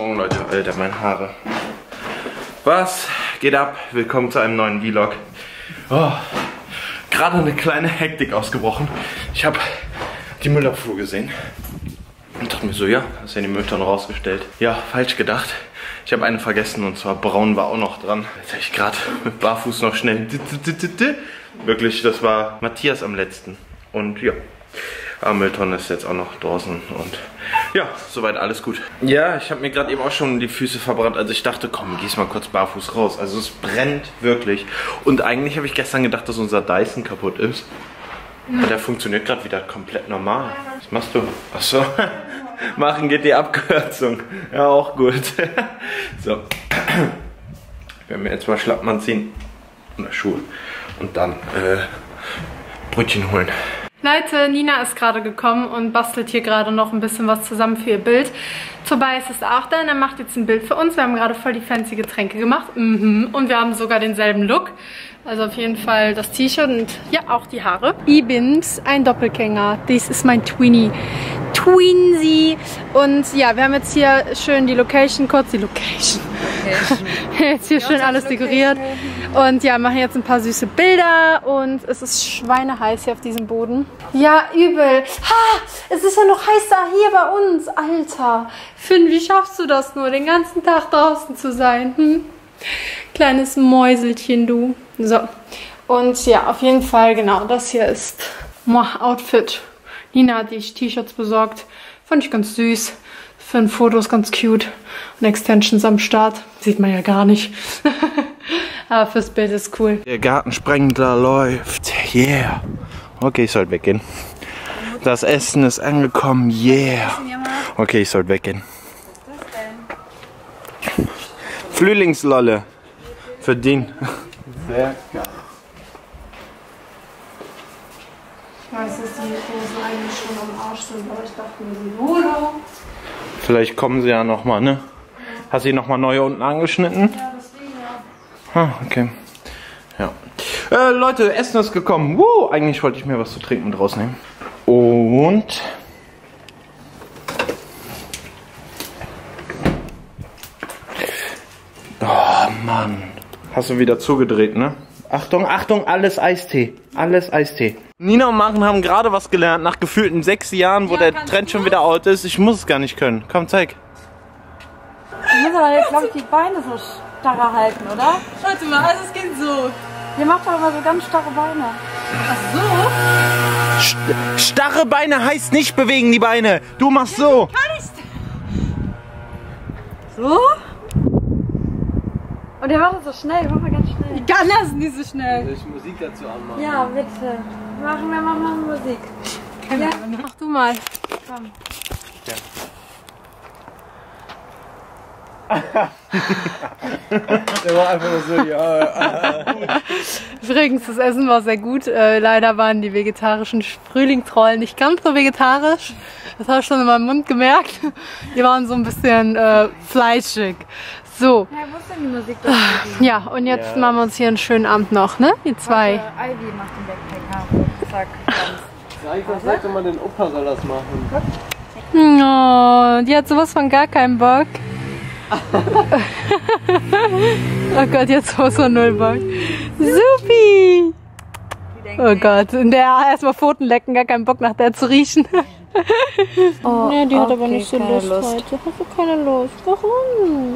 Morgen, Leute. Alter, meine Haare. Was geht ab? Willkommen zu einem neuen Vlog. Oh, gerade eine kleine Hektik ausgebrochen. Ich habe die Müllabfuhr gesehen und dachte mir so, ja, hast ja die Mülltonne rausgestellt. Ja, falsch gedacht. Ich habe eine vergessen und zwar braun war auch noch dran. Jetzt habe ich gerade mit Barfuß noch schnell. Wirklich, das war Matthias am letzten. Und ja, Mülltonne ist jetzt auch noch draußen und ja, soweit alles gut. Ja, ich habe mir gerade eben auch schon die Füße verbrannt. Also ich dachte, komm, gehst mal kurz barfuß raus. Also es brennt wirklich. Und eigentlich habe ich gestern gedacht, dass unser Dyson kaputt ist. Aber der funktioniert gerade wieder komplett normal. Was machst du? Achso. Machen geht die Abkürzung. Ja, auch gut. So. Ich werde mir jetzt mal Schlappen anziehen. Und Schuhe. Und dann Brötchen holen. Leute, Nina ist gerade gekommen und bastelt hier gerade noch ein bisschen was zusammen für ihr Bild. Tobias ist auch da und er macht jetzt ein Bild für uns. Wir haben gerade voll die fancy Getränke gemacht. Und wir haben sogar denselben Look. Also auf jeden Fall das T-Shirt und ja, auch die Haare. Ich bin's, ein Doppelgänger. Das ist mein Twinsie. Und ja, wir haben jetzt hier schön die Location, kurz die Location. Jetzt hier schön alles dekoriert. Und ja, machen jetzt ein paar süße Bilder und es ist schweineheiß hier auf diesem Boden. Ja, übel. Ha, es ist ja noch heißer hier bei uns. Alter, Finn, wie schaffst du das nur, den ganzen Tag draußen zu sein? Hm? Kleines Mäuselchen, du. So, und ja, auf jeden Fall, genau, das hier ist mein Outfit. Nina hat die T-Shirts besorgt. Fand ich ganz süß. Für ein Foto ist ganz cute. Und Extensions am Start. Sieht man ja gar nicht. Aber fürs Bild ist cool. Der Gartensprengler läuft. Yeah. Okay, ich sollte weggehen. Das Essen ist angekommen. Yeah. Okay, ich sollte weggehen. Frühlingslolle. Für den. Sehr geil. Ich weiß, dass die Hosen eigentlich schon am Arsch sind, aber ich dachte mir, Lolo. Vielleicht kommen sie ja nochmal, ne? Hast du die nochmal neu unten angeschnitten? Ja, deswegen ja. Ah, okay. Ja. Leute, Essen ist gekommen. Eigentlich wollte ich mir was zu trinken draus nehmen. Und... Oh, Mann. Hast du wieder zugedreht, ne? Achtung, Achtung, alles Eistee. Alles Eistee. Nina und Maren haben gerade was gelernt, nach gefühlten 6 Jahren, wo der Trend schon wieder out ist. Ich muss es gar nicht können. Komm, zeig. Du musst aber jetzt, glaube ich, die Beine so starrer halten, oder? Warte mal, also es geht so. Ihr macht doch immer so ganz starre Beine. Ach so? Starre Beine heißt nicht bewegen die Beine. Du machst so. Kann ich? So? Und ihr macht das so schnell, mach mal ganz schnell. Ich kann das nicht so schnell. Soll ich Musik dazu anmachen? Ja, bitte. Machen wir mal Musik. Ja. Mach du mal. Komm. Der war einfach nur so, ja. Übrigens, das Essen war sehr gut. Leider waren die vegetarischen Frühlingsrollen nicht ganz so vegetarisch. Das habe ich schon in meinem Mund gemerkt. Die waren so ein bisschen fleischig. So. Ja, wo ist denn die Musik dazu? Ja, und jetzt machen wir uns hier einen schönen Abend noch, ne? Die zwei. Ivy macht den Backpacker. Zack, ganz. Sag doch mal, den Opa soll das machen. Oh, die hat sowas von gar keinen Bock. Oh Gott, jetzt sowas von null Bock. Supi! Oh Gott, und der erstmal Pfoten lecken, gar keinen Bock nach der zu riechen. Oh, ja, die hat okay, aber nicht so keine Lust heute. Hast du keine Lust? Warum?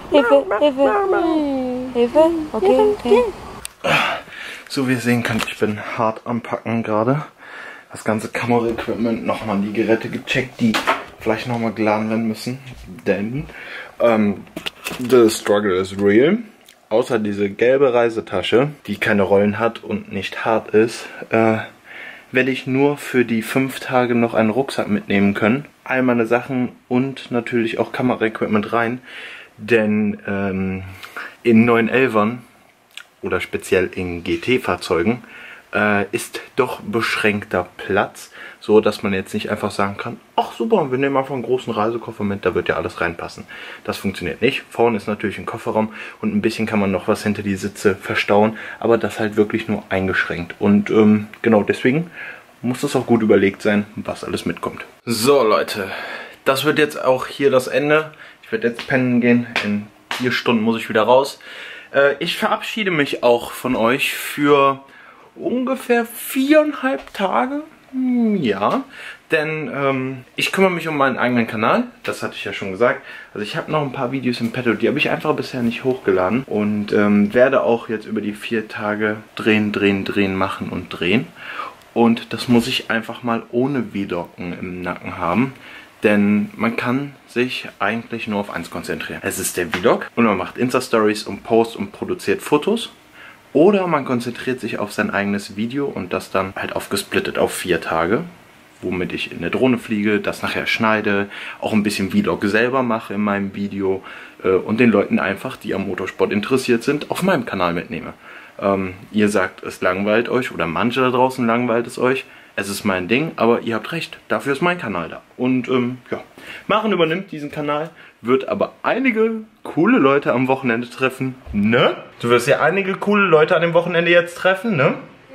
Hilfe? Okay. So wie ihr sehen könnt, ich bin hart am Packen gerade. Das ganze Kameraequipment, nochmal die Geräte gecheckt, die vielleicht nochmal geladen werden müssen. Denn the struggle is real. Außer diese gelbe Reisetasche, die keine Rollen hat und nicht hart ist, werde ich nur für die 5 Tage noch einen Rucksack mitnehmen können. All meine Sachen und natürlich auch Kameraequipment rein. Denn in 911ern oder speziell in GT-Fahrzeugen ist doch beschränkter Platz, so dass man jetzt nicht einfach sagen kann, ach super, wir nehmen einfach einen großen Reisekoffer mit, da wird ja alles reinpassen. Das funktioniert nicht. Vorne ist natürlich ein Kofferraum und ein bisschen kann man noch was hinter die Sitze verstauen, aber das halt wirklich nur eingeschränkt. Und genau deswegen muss es auch gut überlegt sein, was alles mitkommt. So Leute, das wird jetzt auch hier das Ende. Ich werde jetzt pennen gehen. In 4 Stunden muss ich wieder raus. Ich verabschiede mich auch von euch für ungefähr 4,5 Tage. Ja, denn ich kümmere mich um meinen eigenen Kanal, das hatte ich ja schon gesagt. Also ich habe noch ein paar Videos im Petto, die habe ich einfach bisher nicht hochgeladen. Und werde auch jetzt über die 4 Tage drehen, machen und drehen. Und das muss ich einfach mal ohne Vloggen im Nacken haben. Denn man kann sich eigentlich nur auf eins konzentrieren. Es ist der Vlog und man macht Insta-Stories und Posts und produziert Fotos. Oder man konzentriert sich auf sein eigenes Video und das dann halt aufgesplittet auf 4 Tage. Womit ich in der Drohne fliege, das nachher schneide, auch ein bisschen Vlog selber mache in meinem Video. Und den Leuten einfach, die am Motorsport interessiert sind, auf meinem Kanal mitnehme. Ihr sagt, es langweilt euch oder manche da draußen langweilt es euch. Es ist mein Ding, aber ihr habt recht, dafür ist mein Kanal da. Und ja, Maren übernimmt diesen Kanal, wird aber einige coole Leute am Wochenende treffen, ne? Du wirst ja einige coole Leute an dem Wochenende jetzt treffen, ne?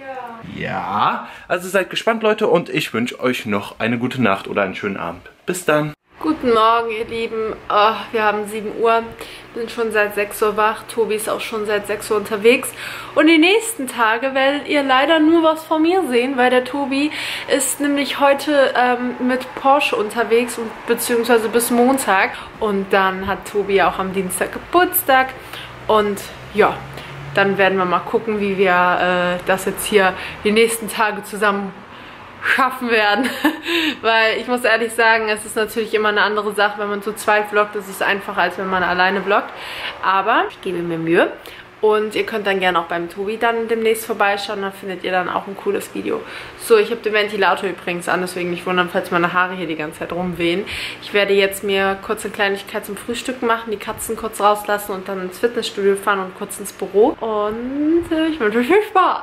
Ja. Ja, also seid gespannt, Leute, und ich wünsche euch noch eine gute Nacht oder einen schönen Abend. Bis dann. Guten Morgen, ihr Lieben. Oh, wir haben 7 Uhr, bin schon seit 6 Uhr wach. Tobi ist auch schon seit 6 Uhr unterwegs. Und die nächsten Tage werdet ihr leider nur was von mir sehen, weil der Tobi ist nämlich heute mit Porsche unterwegs, beziehungsweise bis Montag. Und dann hat Tobi auch am Dienstag Geburtstag. Und ja, dann werden wir mal gucken, wie wir das jetzt hier die nächsten Tage zusammen schaffen werden, weil ich muss ehrlich sagen, es ist natürlich immer eine andere Sache, wenn man zu zweit vloggt, ist es einfacher, als wenn man alleine vloggt, aber ich gebe mir Mühe und ihr könnt dann gerne auch beim Tobi dann demnächst vorbeischauen, dann findet ihr dann auch ein cooles Video. So, ich habe den Ventilator übrigens an, deswegen nicht wundern, falls meine Haare hier die ganze Zeit rumwehen. Ich werde jetzt mir kurz eine Kleinigkeit zum Frühstück machen, die Katzen kurz rauslassen und dann ins Fitnessstudio fahren und kurz ins Büro. Und ich wünsche euch viel Spaß.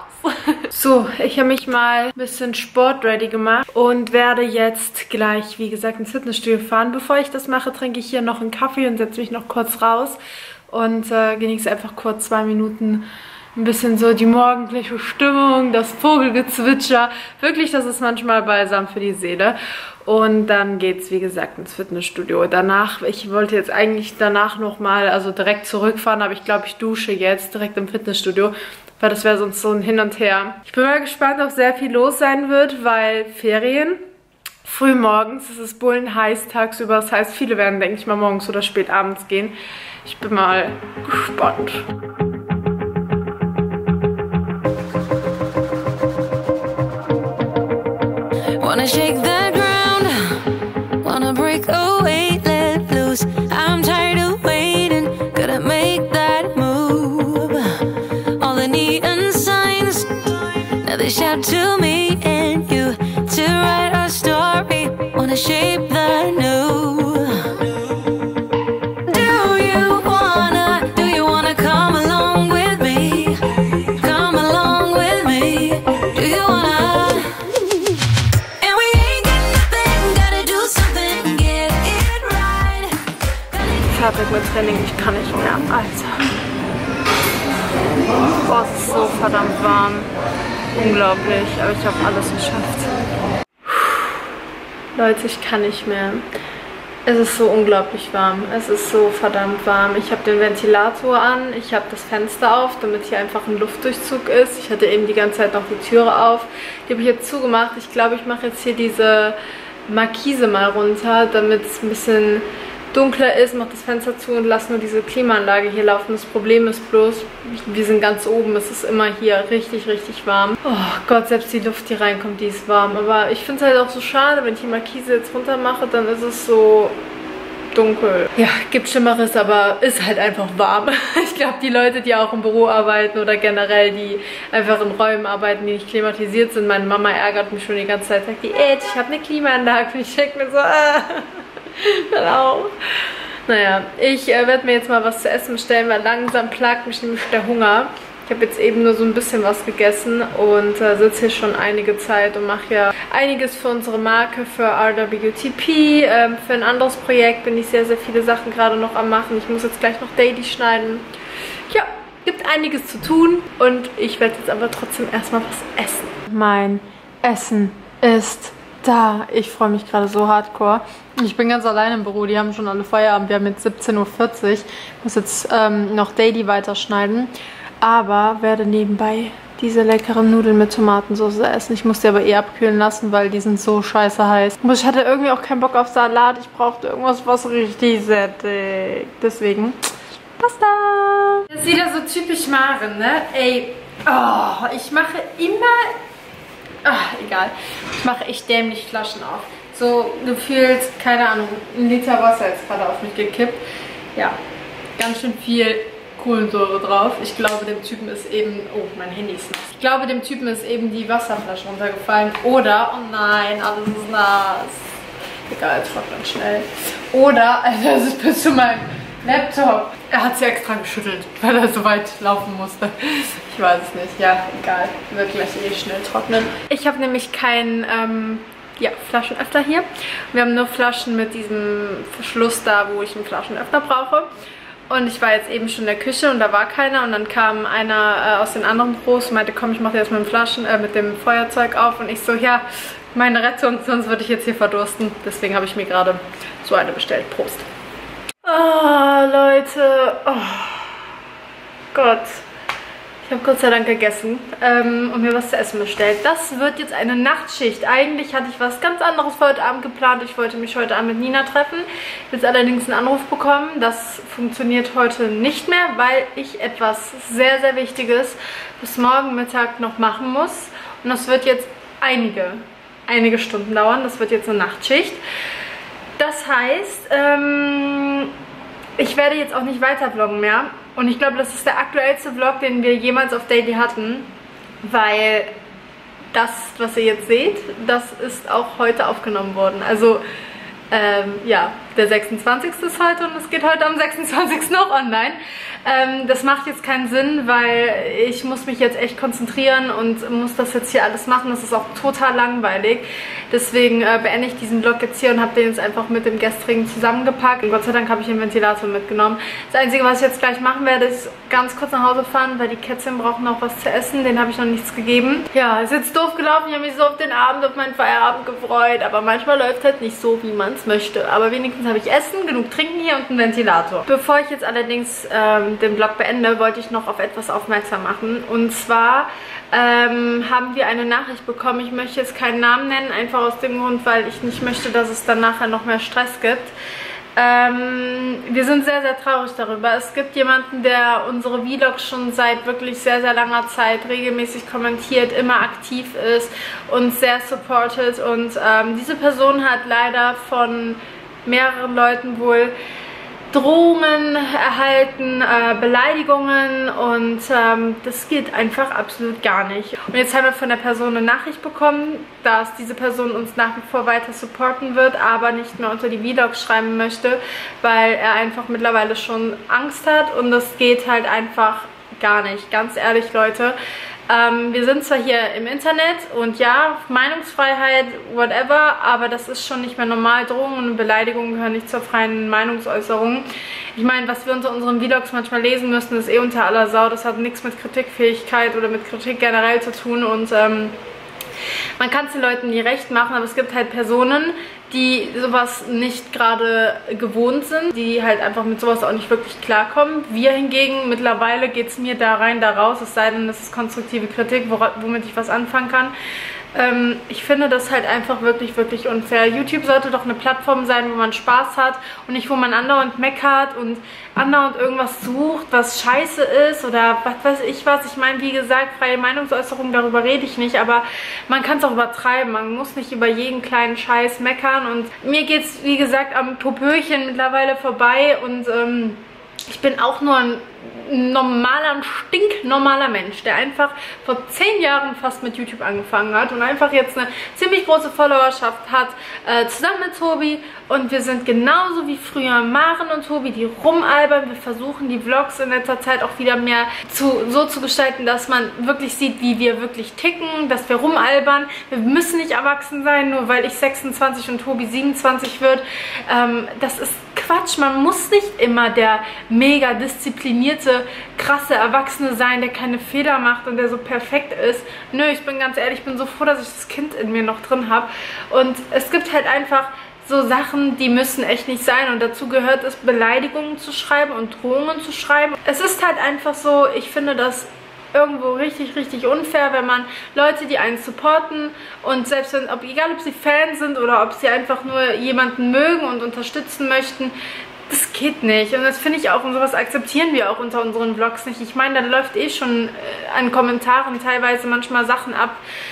So, ich habe mich mal ein bisschen sportready gemacht und werde jetzt gleich, wie gesagt, ins Fitnessstudio fahren. Bevor ich das mache, trinke ich hier noch einen Kaffee und setze mich noch kurz raus und genieße einfach kurz 2 Minuten ein bisschen so die morgendliche Stimmung, das Vogelgezwitscher. Wirklich, das ist manchmal balsam für die Seele. Und dann geht's, wie gesagt, ins Fitnessstudio. Danach, ich wollte jetzt eigentlich danach nochmal, also direkt zurückfahren, aber ich glaube, ich dusche jetzt direkt im Fitnessstudio, weil das wäre sonst so ein Hin und Her. Ich bin mal gespannt, ob sehr viel los sein wird, weil Ferien, früh morgens, es ist bullenheiß tagsüber, das heißt, viele werden, denke ich mal, morgens oder spät abends gehen. Ich bin mal gespannt. Wanna shake the ground, wanna break away, let loose. I'm tired of waiting, gotta make that move. All the neon signs, now they shout to me and you to write our story. Wanna shape the new. Do you wanna come along with me? Come along with me. Do you wanna? Fertig mit Training, ich kann nicht mehr, Alter. Boah, es ist so verdammt warm. Unglaublich, aber ich habe alles geschafft. Leute, ich kann nicht mehr. Es ist so unglaublich warm. Es ist so verdammt warm. Ich habe den Ventilator an, ich habe das Fenster auf, damit hier einfach ein Luftdurchzug ist. Ich hatte eben die ganze Zeit noch die Türe auf. Die habe ich jetzt zugemacht. Ich glaube, ich mache jetzt hier diese Markise mal runter, damit es ein bisschen dunkler ist, mache das Fenster zu und lasse nur diese Klimaanlage hier laufen. Das Problem ist bloß, wir sind ganz oben, es ist immer hier richtig, richtig warm. Oh Gott, selbst die Luft, die reinkommt, die ist warm. Aber ich finde es halt auch so schade, wenn ich die Markise jetzt runter mache, dann ist es so dunkel. Ja, gibt Schlimmeres, aber ist halt einfach warm. Ich glaube, die Leute, die auch im Büro arbeiten oder generell, die einfach in Räumen arbeiten, die nicht klimatisiert sind, meine Mama ärgert mich schon die ganze Zeit, sagt die, ich habe eine Klimaanlage. Und ich denke mir so, Genau. Naja, ich werde mir jetzt mal was zu essen bestellen, weil langsam plagt mich nämlich der Hunger. Ich habe jetzt eben nur so ein bisschen was gegessen und sitze hier schon einige Zeit und mache ja einiges für unsere Marke, für RWTP. Für ein anderes Projekt bin ich sehr, sehr viele Sachen gerade noch am machen. Ich muss jetzt gleich noch Daily schneiden. Ja, gibt einiges zu tun und ich werde jetzt aber trotzdem erstmal was essen. Mein Essen ist Alter, ich freue mich gerade so hardcore. Ich bin ganz allein im Büro, die haben schon alle Feierabend. Wir haben jetzt 17:40 Uhr. Ich muss jetzt noch Daily weiterschneiden. Aber werde nebenbei diese leckeren Nudeln mit Tomatensauce essen. Ich muss die aber abkühlen lassen, weil die sind so scheiße heiß. Und ich hatte irgendwie auch keinen Bock auf Salat. Ich brauchte irgendwas, was richtig sättigt. Deswegen Pasta. Das ist wieder so typisch Maren, ne? Ey, oh, ich mache immer... Ach, egal. Ich mache echt dämlich Flaschen auf. So gefühlt, keine Ahnung, 1 Liter Wasser ist gerade auf mich gekippt. Ja, ganz schön viel Kohlensäure drauf. Ich glaube, dem Typen ist eben... Oh, mein Handy ist nass. Ich glaube, dem Typen ist eben die Wasserflasche runtergefallen. Oder... Oh nein, alles ist nass. Egal, trocknet schnell. Oder... Also, das ist bis zu meinem Laptop. Er hat sie extra geschüttelt, weil er so weit laufen musste. Ich weiß es nicht. Ja, egal. Wird gleich eh schnell trocknen. Ich habe nämlich keinen... ja, Flaschenöffner hier. Wir haben nur Flaschen mit diesem Verschluss da, wo ich einen Flaschenöffner brauche. Und ich war jetzt eben schon in der Küche und da war keiner. Und dann kam einer aus den anderen Büros und meinte, komm, ich mache dir jetzt mit dem Feuerzeug auf. Und ich so, ja, meine Rettung, sonst würde ich jetzt hier verdursten. Deswegen habe ich mir gerade so eine bestellt. Prost. Oh, Leute. Oh Gott. Ich habe Gott sei Dank gegessen und mir was zu essen bestellt. Das wird jetzt eine Nachtschicht. Eigentlich hatte ich was ganz anderes für heute Abend geplant. Ich wollte mich heute Abend mit Nina treffen. Jetzt allerdings einen Anruf bekommen. Das funktioniert heute nicht mehr, weil ich etwas sehr, sehr Wichtiges bis morgen Mittag noch machen muss. Und das wird jetzt einige Stunden dauern. Das wird jetzt eine Nachtschicht. Das heißt, ich werde jetzt auch nicht weiter vloggen mehr. Und ich glaube, das ist der aktuellste Vlog, den wir jemals auf Daily hatten. Weil das, was ihr jetzt seht, das ist auch heute aufgenommen worden. Also, ja, der 26. ist heute und es geht heute am 26. auch online. Das macht jetzt keinen Sinn, weil ich muss mich jetzt echt konzentrieren und muss das jetzt hier alles machen. Das ist auch total langweilig. Deswegen beende ich diesen Vlog jetzt hier und habe den jetzt einfach mit dem gestrigen zusammengepackt. Und Gott sei Dank habe ich den Ventilator mitgenommen. Das Einzige, was ich jetzt gleich machen werde, ist ganz kurz nach Hause fahren, weil die Kätzchen brauchen auch was zu essen. Denen habe ich noch nichts gegeben. Ja, ist jetzt doof gelaufen. Ich habe mich so auf den Abend, auf meinen Feierabend gefreut. Aber manchmal läuft halt nicht so, wie man es möchte. Aber wenigstens habe ich Essen, genug Trinken hier und einen Ventilator. Bevor ich jetzt allerdings den Vlog beende, wollte ich noch auf etwas aufmerksam machen. Und zwar haben wir eine Nachricht bekommen. Ich möchte jetzt keinen Namen nennen, einfach aus dem Grund, weil ich nicht möchte, dass es dann nachher noch mehr Stress gibt. Wir sind sehr, sehr traurig darüber. Es gibt jemanden, der unsere Vlogs schon seit wirklich sehr, sehr langer Zeit regelmäßig kommentiert, immer aktiv ist und sehr supportet. Und diese Person hat leider von mehreren Leuten wohl Drohungen erhalten, Beleidigungen und das geht einfach absolut gar nicht. Und jetzt haben wir von der Person eine Nachricht bekommen, dass diese Person uns nach wie vor weiter supporten wird, aber nicht mehr unter die Vlogs schreiben möchte, weil er einfach mittlerweile schon Angst hat und das geht halt einfach gar nicht. Ganz ehrlich, Leute. Wir sind zwar hier im Internet und ja, Meinungsfreiheit, whatever, aber das ist schon nicht mehr normal. Drohungen und Beleidigungen gehören nicht zur freien Meinungsäußerung. Ich meine, was wir unter unseren Vlogs manchmal lesen müssen, ist eh unter aller Sau. Das hat nichts mit Kritikfähigkeit oder mit Kritik generell zu tun und man kann es den Leuten nie recht machen, aber es gibt halt Personen, die sowas nicht gerade gewohnt sind, die halt einfach mit sowas auch nicht wirklich klarkommen. Wir hingegen, mittlerweile geht es mir da rein, da raus, es sei denn, es ist konstruktive Kritik, womit ich was anfangen kann. Ich finde das halt einfach wirklich, wirklich unfair. YouTube sollte doch eine Plattform sein, wo man Spaß hat und nicht, wo man andauernd meckert und andauernd irgendwas sucht, was scheiße ist oder was weiß ich was. Ich meine, wie gesagt, freie Meinungsäußerung, darüber rede ich nicht, aber man kann es auch übertreiben. Man muss nicht über jeden kleinen Scheiß meckern und mir geht es, wie gesagt, am Popöchen mittlerweile vorbei und ich bin auch nur ein stinknormaler Mensch, der einfach vor 10 Jahren fast mit YouTube angefangen hat und einfach jetzt eine ziemlich große Followerschaft hat, zusammen mit Tobi. Und wir sind genauso wie früher Maren und Tobi, die rumalbern. Wir versuchen die Vlogs in letzter Zeit auch wieder mehr so zu gestalten, dass man wirklich sieht, wie wir wirklich ticken, dass wir rumalbern. Wir müssen nicht erwachsen sein, nur weil ich 26 und Tobi 27 wird. Das ist Quatsch. Man muss nicht immer der mega disziplinierte polierte, krasse Erwachsene sein, der keine Fehler macht und der so perfekt ist. Nö, ich bin ganz ehrlich, ich bin so froh, dass ich das Kind in mir noch drin habe. Und es gibt halt einfach so Sachen, die müssen echt nicht sein. Und dazu gehört es, Beleidigungen zu schreiben und Drohungen zu schreiben. Es ist halt einfach so, ich finde das irgendwo richtig, richtig unfair, wenn man Leute, die einen supporten und selbst wenn, egal ob sie Fans sind oder ob sie einfach nur jemanden mögen und unterstützen möchten, das geht nicht. Und das finde ich auch, und sowas akzeptieren wir auch unter unseren Vlogs nicht. Ich meine, da läuft eh schon an Kommentaren teilweise manchmal Sachen ab.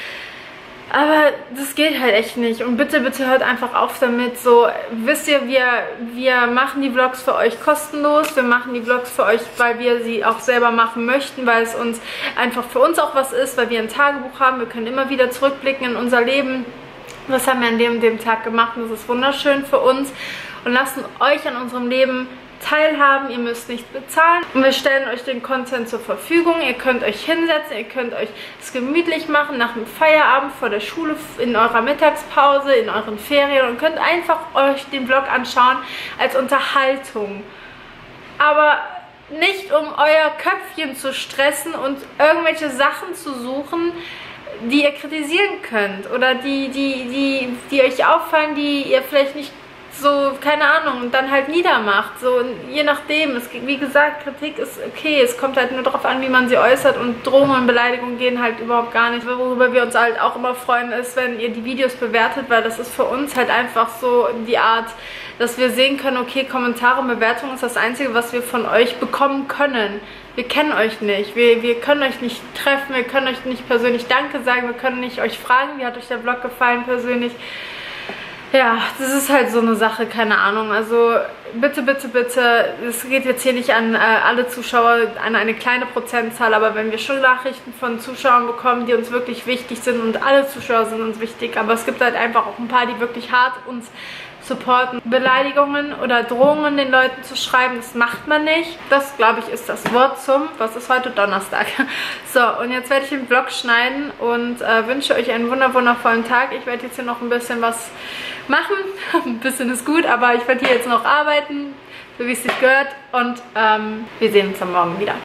Aber das geht halt echt nicht. Und bitte, bitte hört einfach auf damit. So, wisst ihr, wir machen die Vlogs für euch kostenlos. Wir machen die Vlogs für euch, weil wir sie auch selber machen möchten, weil es uns einfach für uns auch was ist, weil wir ein Tagebuch haben. Wir können immer wieder zurückblicken in unser Leben. Was haben wir an dem Tag gemacht? Und das ist wunderschön für uns. Und lassen euch an unserem Leben teilhaben, ihr müsst nicht bezahlen und wir stellen euch den Content zur Verfügung. Ihr könnt euch hinsetzen, ihr könnt euch es gemütlich machen nach dem Feierabend vor der Schule, in eurer Mittagspause, in euren Ferien und könnt einfach euch den Vlog anschauen als Unterhaltung. Aber nicht um euer Köpfchen zu stressen und irgendwelche Sachen zu suchen, die ihr kritisieren könnt oder die euch auffallen, die ihr vielleicht nicht so, keine Ahnung, und dann halt niedermacht. So, je nachdem. Wie gesagt, Kritik ist okay. Es kommt halt nur darauf an, wie man sie äußert. Und Drohungen und Beleidigungen gehen halt überhaupt gar nicht. Worüber wir uns halt auch immer freuen, ist, wenn ihr die Videos bewertet, weil das ist für uns halt einfach so die Art, dass wir sehen können, okay, Kommentare und Bewertungen ist das Einzige, was wir von euch bekommen können. Wir kennen euch nicht. Wir können euch nicht treffen. Wir können euch nicht persönlich Danke sagen. Wir können nicht euch fragen, wie hat euch der Vlog gefallen persönlich. Ja, das ist halt so eine Sache, keine Ahnung. Also bitte, bitte, bitte, es geht jetzt hier nicht an alle Zuschauer, an eine kleine Prozentzahl, aber wenn wir schon Nachrichten von Zuschauern bekommen, die uns wirklich wichtig sind und alle Zuschauer sind uns wichtig, aber es gibt halt einfach auch ein paar, die wirklich hart uns supporten. Beleidigungen oder Drohungen den Leuten zu schreiben, das macht man nicht. Das, glaube ich, ist das Wort zum, was ist heute Donnerstag. So, und jetzt werde ich den Vlog schneiden und wünsche euch einen wundervollen Tag. Ich werde jetzt hier noch ein bisschen was machen. Ein bisschen ist gut, aber ich werde hier jetzt noch arbeiten, so wie es sich gehört. Und wir sehen uns dann morgen wieder.